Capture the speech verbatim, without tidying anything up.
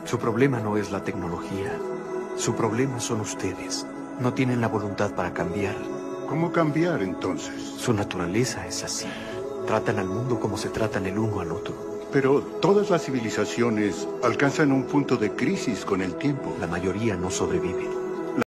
Su problema no es la tecnología. Su problema son ustedes. No tienen la voluntad para cambiar. ¿Cómo cambiar, entonces? Su naturaleza es así. Tratan al mundo como se tratan el uno al otro. Pero todas las civilizaciones alcanzan un punto de crisis con el tiempo. La mayoría no sobreviven.